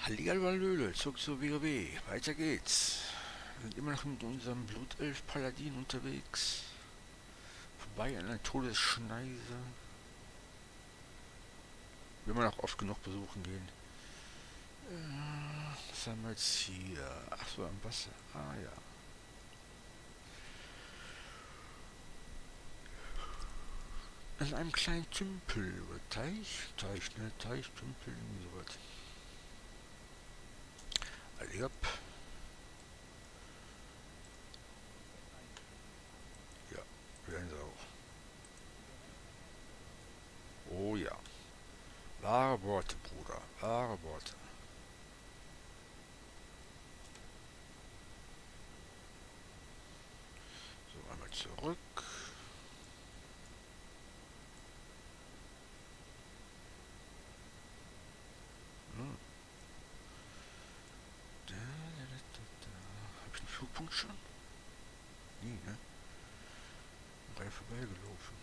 Hallihallo, zurück zur WoW. Weiter geht's. Wir sind immer noch mit unserem Blutelf-Paladin unterwegs. Vorbei an einer Todesschneise. Will man auch oft genug besuchen gehen. Was haben wir jetzt hier? Ach so, am Wasser. Ah ja. An einem kleinen Tümpel oder Teich, Tümpel, irgendwie sowas. Allez, hopp. Ja, werden sie auch. Oh ja. Wahre Worte, Bruder. Wahre Worte. So, einmal zurück. Hm. Habe ich einen Flugpunkt schon? Nee, ne? Gerade vorbeigelaufen.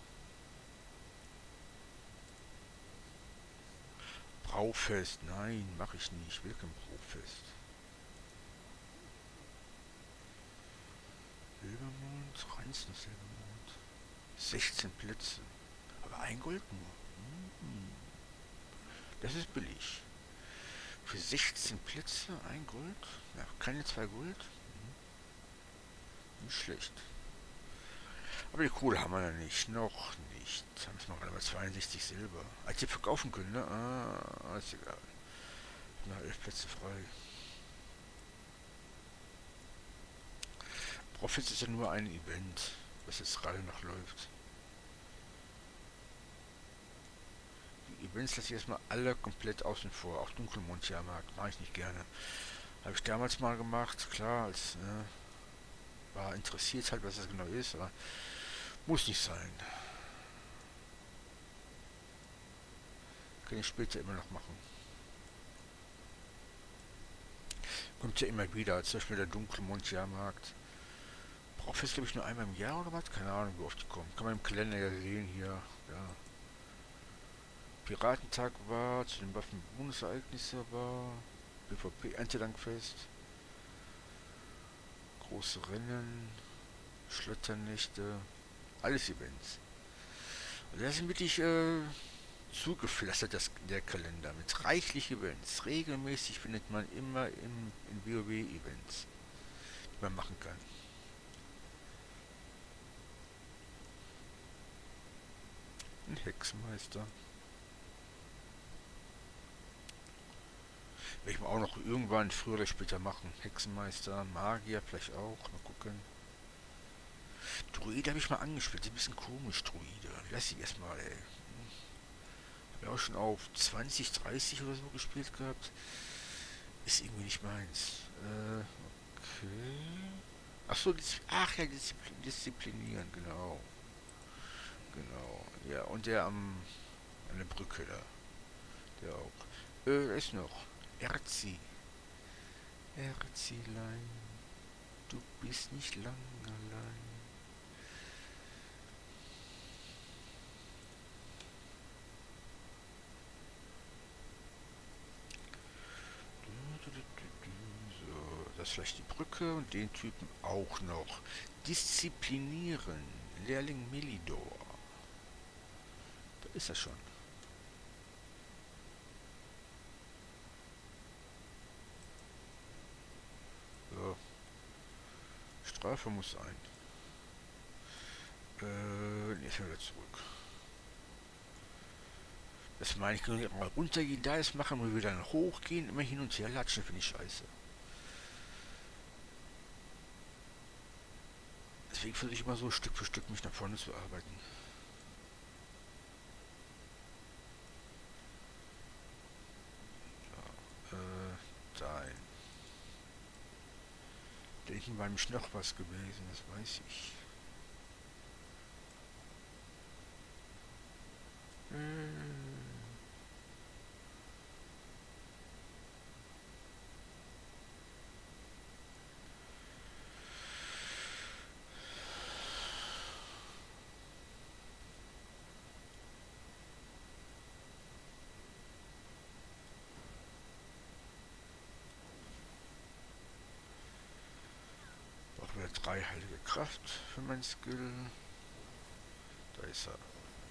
Braufest, nein, mache ich nicht. Ich will kein Braufest. Silbermond, Ranzen Silbermond. 16 Plätze. Aber ein Gold nur. Das ist billig. Für 16 Plätze ein Gold? Ja, keine 2 Gold? Nicht schlecht. Aber die Kohle haben wir ja nicht. Noch nicht. Haben wir noch einmal 62 Silber. Als wir verkaufen können, ne? Ah, ist egal. Noch 11 Plätze frei. Profit ist ja nur ein Event, was jetzt gerade noch läuft. Die Events lasse ich erstmal alle komplett außen vor. Auch Dunkelmond-Jahrmarkt mache ich nicht gerne. Habe ich damals mal gemacht, klar, als war interessiert halt, was das genau ist, aber muss nicht sein. Kann ich später immer noch machen. Kommt ja immer wieder, zum Beispiel der Dunkelmond-Jahrmarkt. Braucht es, glaube ich, nur einmal im Jahr oder was? Keine Ahnung, wie oft die kommen. Kann man im Kalender ja sehen hier. Ja. Piratentag war, zu den Waffenbonus-Ereignisse war, PvP-Erntedankfest, große Rennen, Schlotternächte, alles Events. Und da sind wirklich zugepflastert, der Kalender, mit reichlich Events. Regelmäßig findet man immer in WoW Events, die man machen kann. Ein Hexenmeister. Werde ich mal auch noch irgendwann früher oder später machen. Hexenmeister, Magier vielleicht auch. Mal gucken. Druide habe ich mal angespielt. Ist ein bisschen komisch, Druide. Lass ich erstmal, ey. Habe ja auch schon auf 20, 30 oder so gespielt gehabt. Ist irgendwie nicht meins. Okay. Achso, ach ja, disziplinieren, genau. Genau. Ja, und der an der Brücke da. Der auch. Da ist noch. Erzi. Erzilein. Du bist nicht lang allein. So, das ist vielleicht die Brücke und den Typen auch noch. Disziplinieren. Lehrling Melidor. Da ist er schon. So. Strafe muss sein. Jetzt wieder zurück. Das meine ich, kann ich mal runtergehen, da ist machen, wir wieder dann hochgehen, immer hin und her latschen, finde ich scheiße. Deswegen versuche ich immer so Stück für Stück mich nach vorne zu arbeiten. So, dahin. Da hinten war nämlich noch was gewesen, das weiß ich. 3 heilige Kraft für mein Skill. Da ist er.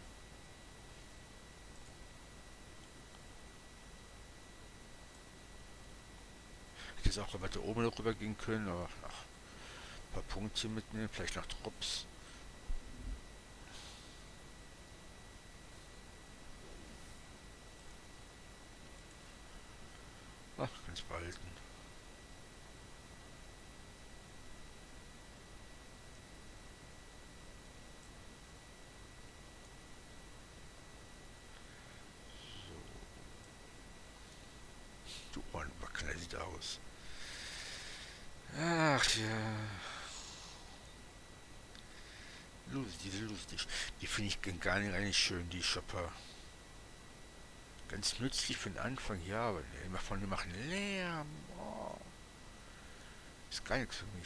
Hätte jetzt auch weiter oben rüber gehen können, aber ach, ein paar Punkte mitnehmen, vielleicht noch Drops. Ach, kann's behalten. Du Ohrenwackler sieht aus. Ach ja. Lustig. Die finde ich gar nicht eigentlich schön, die Shopper. Ganz nützlich für den Anfang, ja, aber immer von die machen Lärm. Oh, ist gar nichts für mich.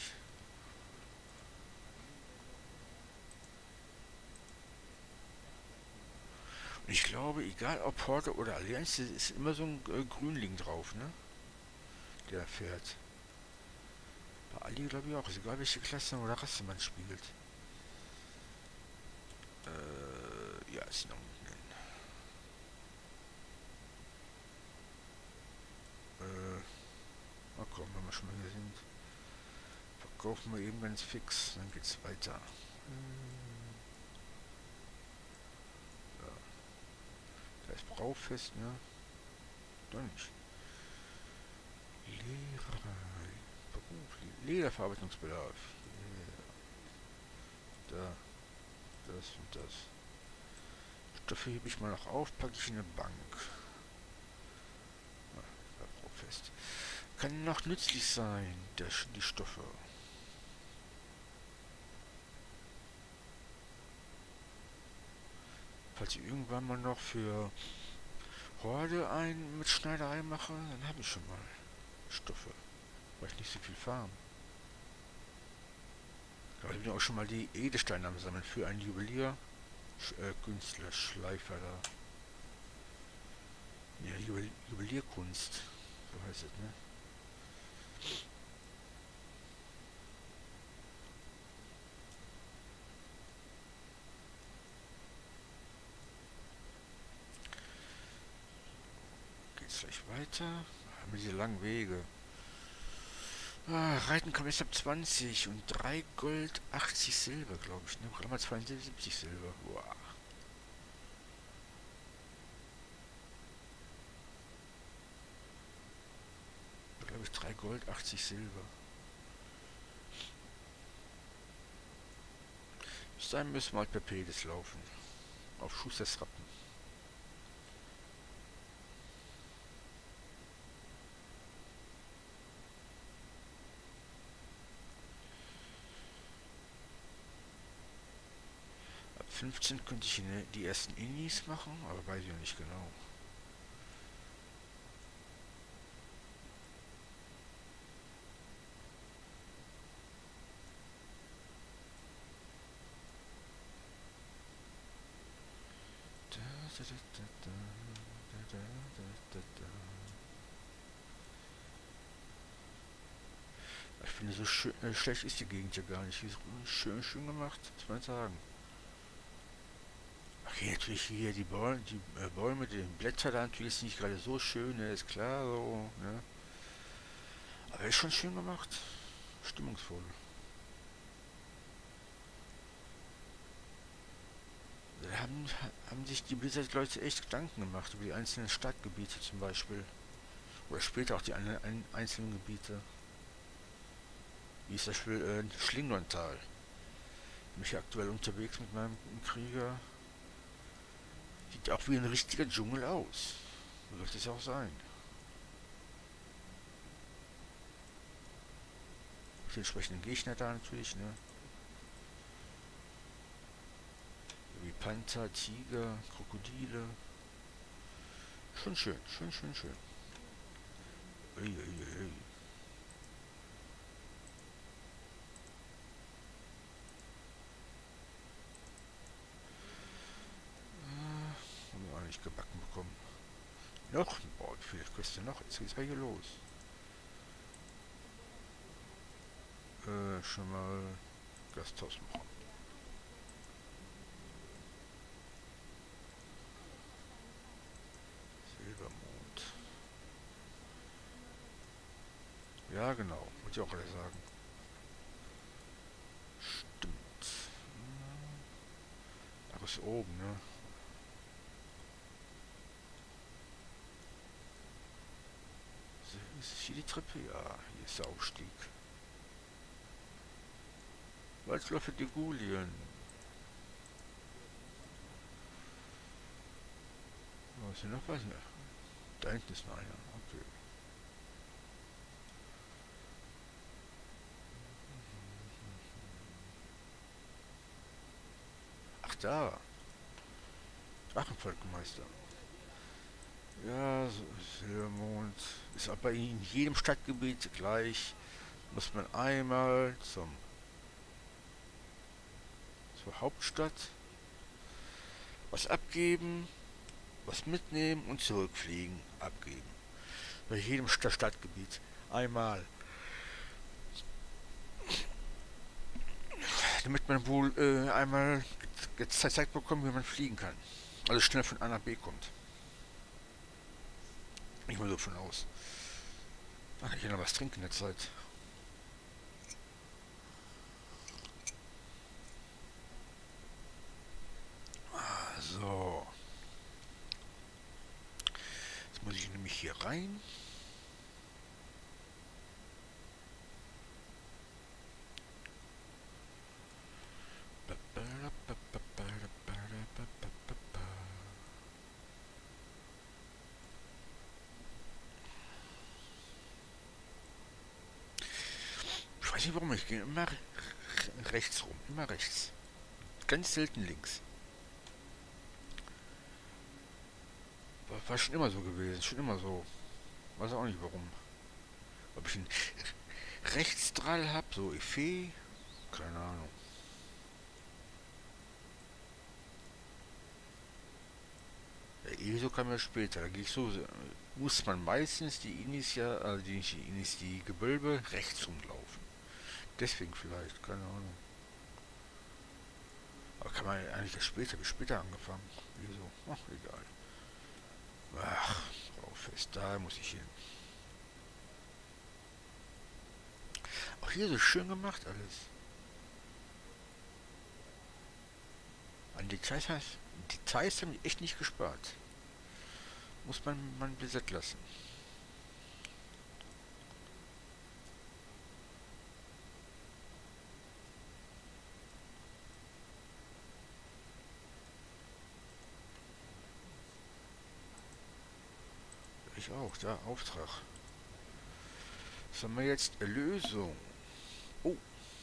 Und ich glaube, egal ob Horde oder Allianz, ist immer so ein Grünling drauf, ne? Der fährt. Bei Ali glaube ich auch. Ist egal welche Klasse oder Rasse man spielt. Ja, ist noch unten. Mal gucken, wenn wir schon mal hier sind. Verkaufen wir eben ganz fix, dann geht's weiter. Ja, da ist Braufest, ne? Doch nicht. Lehrerei. Beruf. Lederverarbeitungsbedarf. Yeah. Da. Das und das. Stoffe hebe ich mal noch auf, packe ich in eine Bank. Ja, Braufest. Kann noch nützlich sein, die Stoffe. Falls ich irgendwann mal noch für Horde ein mit Schneiderei mache, dann habe ich schon mal Stoffe. Weil ich nicht so viel farm. Aber ich bin auch schon mal die Edelsteine am Sammeln für einen Juwelier. Künstler, Schleifer da. Ja, Juwelierkunst. So heißt es, ne? Geht's gleich weiter? Haben wir diese langen Wege. Ah, Reiten kommt erst ab 20 und 3 Gold, 80 Silber, glaube ich. Ne? Gerade mal 72 Silber. Wow. Glaube ich 3 Gold, 80 Silber. Bis dahin müssen wir halt per Pedis laufen. Auf Schusters Rappen. Ab 15 könnte ich die ersten Innis machen, aber weiß ich noch nicht genau. Ich finde, so schlecht ist die Gegend ja gar nicht. Die ist schön gemacht, muss man sagen. Okay, natürlich hier die Bäume, die Blätter da natürlich ist nicht gerade so schön, ne, ist klar, so, ne? Aber ist schon schön gemacht. Stimmungsvoll. Da haben sich die Blizzard-Leute echt Gedanken gemacht über die einzelnen Stadtgebiete zum Beispiel. Oder später auch die einzelnen Gebiete. Wie ist das Spiel Schlingontal? Bin ich aktuell unterwegs mit meinem Krieger. Sieht auch wie ein richtiger Dschungel aus. So sollte es ja auch sein. Die entsprechenden Gegner da natürlich, ne? Wie Panther, Tiger, Krokodile. Schon schön. Uiuiui. Haben wir auch nicht gebacken bekommen. Noch? Boah, wie viele Queste noch? Jetzt geht's ja hier los. Schon mal Gasthaus machen. Silbermond. Ja, genau. Wollte ich auch alle sagen. Stimmt. Ach, ist oben, ne? So, ist hier die Treppe? Ja, hier ist der Aufstieg. Waldläufe Degulien. Was ist hier noch was? Ja. Da hinten ist noch einer. Okay. Ach, da. Drachenvolkmeister. Ja, so Silbermond. Ist aber in jedem Stadtgebiet gleich. Muss man einmal zur Hauptstadt was abgeben, was mitnehmen und zurückfliegen. Abgeben. Bei jedem Stadtgebiet. Einmal. Damit man wohl einmal gezeigt bekommt, wie man fliegen kann. Also schnell von A nach B kommt. Ich mal so von aus. Ach, ich kann noch was trinken in der Zeit. So. Jetzt muss ich nämlich hier rein. Ich weiß nicht warum, ich gehe immer rechts rum. Immer rechts. Ganz selten links. War schon immer so gewesen. Schon immer so. Weiß auch nicht warum. Ob ich einen Rechtsdrall habe, so Effet. Keine Ahnung. Ja, ESO kam ja später. Da gehe ich so. Muss man meistens die die Gewölbe rechts rumlaufen. Deswegen vielleicht, keine Ahnung. Aber kann man eigentlich erst später, bis später angefangen. Wieso? Ach, egal. Ach, Braufest, da muss ich hin. Auch hier so schön gemacht alles. An Details haben die echt nicht gespart. Muss man Blizzard lassen. Ich auch, da, Auftrag. Was haben wir jetzt? Erlösung. Oh.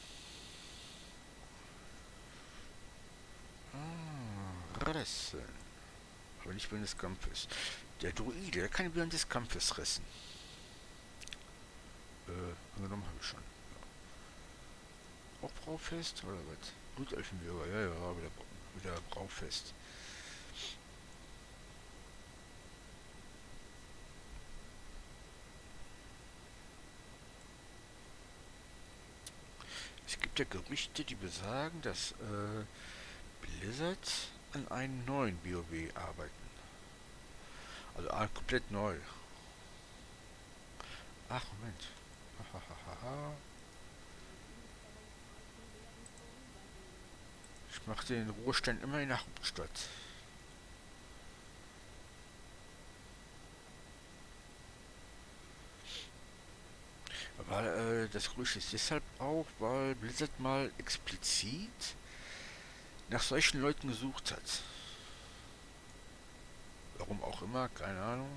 Rissen. Aber nicht während des Kampfes. Der Druide, der kann während des Kampfes rissen. Angenommen habe ich schon. Ja. Auch Braufest oder was? Blutelfenbürger, ja, wieder Braufest. Es gibt ja Gerüchte, die besagen, dass Blizzard an einem neuen WoW arbeiten. Also komplett neu. Ach, Moment. Ich mache den Ruhestand immer in der Hauptstadt. Weil das Gerücht ist deshalb auch, weil Blizzard mal explizit nach solchen Leuten gesucht hat. Warum auch immer, keine Ahnung.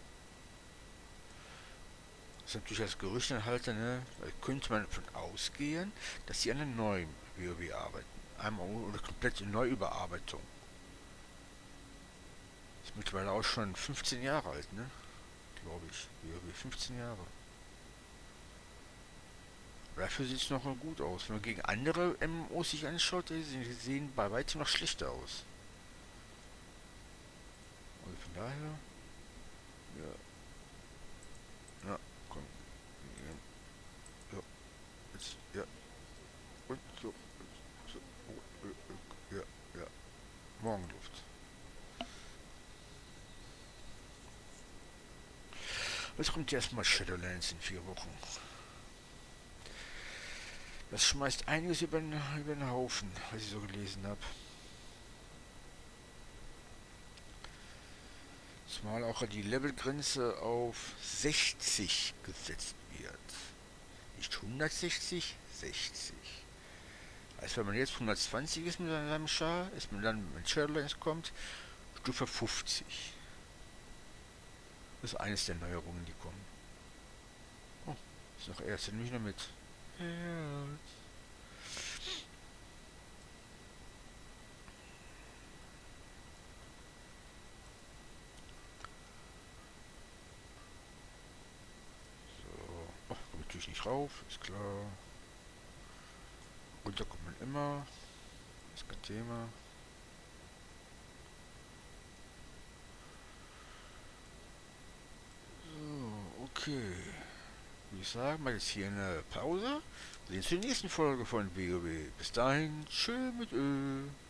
Das ist natürlich das Gerüchtenhalter, ne? Da könnte man davon ausgehen, dass sie an einem neuen WoW arbeiten. Einmal oder komplett in Neuüberarbeitung. Ist mittlerweile auch schon 15 Jahre alt, ne? Glaube ich. WoW 15 Jahre. Dafür sieht es noch gut aus. Wenn man gegen andere MMOs sich anschaut, die sehen bei weitem noch schlechter aus. Also von daher. Ja. Ja, komm. Ja. Jetzt, ja. Und so. Jetzt kommt erstmal Shadowlands in 4 Wochen. Das schmeißt einiges über den Haufen, was ich so gelesen habe. Zumal auch die Levelgrenze auf 60 gesetzt wird. Nicht 160, 60. Also wenn man jetzt 120 ist mit seinem Char, ist man dann, wenn Shadowlands kommt, Stufe 50. Das ist eines der Neuerungen, die kommen. Oh, ist noch erst, nehme ich noch mit. Ja. So, oh, komme ich natürlich nicht rauf, ist klar. Runter kommt man immer, ist kein Thema. So, okay. Würde ich sagen, mal jetzt hier eine Pause. Wir sehen uns in der nächsten Folge von WoW. Bis dahin, tschö mit Ö.